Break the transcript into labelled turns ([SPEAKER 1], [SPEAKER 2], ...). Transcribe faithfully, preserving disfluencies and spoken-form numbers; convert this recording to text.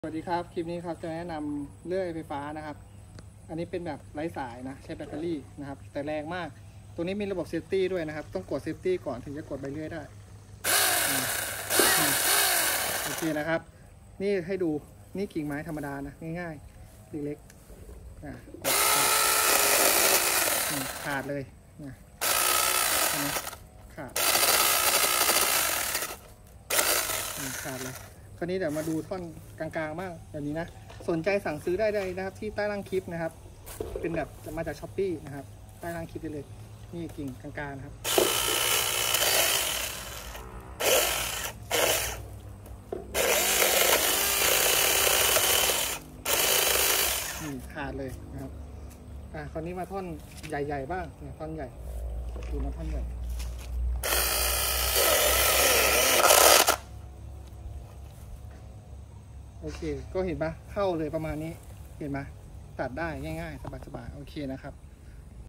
[SPEAKER 1] สวัสดีครับคลิปนี้ครับจะแนะนำเลื่อยไฟฟ้านะครับอันนี้เป็นแบบไร้สายนะใช้แบตเตอรี่นะครับแต่แรงมากตัวนี้มีระบบเซฟตี้ด้วยนะครับต้องกดเซฟตี้ก่อนถึงจะกดใบเลื่อยได้โอเคนะครับนี่ให้ดูนี่กิ่งไม้ธรรมดานะง่ายๆเล็กๆนะกดขาดเลยนะขาดขาดเลยคราวนี้เดี๋ยวมาดูท่อนกลางๆบ้างแบบนี้นะสนใจสั่งซื้อได้เลยนะครับที่ใต้ล่างคลิปนะครับเป็นแบบมาจากช้อปปี้นะครับใต้ล่างคลิปได้เลยนี่กิ่งกลางๆนะครับนี่ขาดเลยนะครับอ่ะคราวนี้มาท่อนใหญ่ๆบ้างเนี่ยท่อนใหญ่ดูนะท่อนใหญ่โอเคก็เห็นปะเข้าเลยประมาณนี้เห็นไหมตัดได้ง่ายๆสบายๆโอเคนะครับ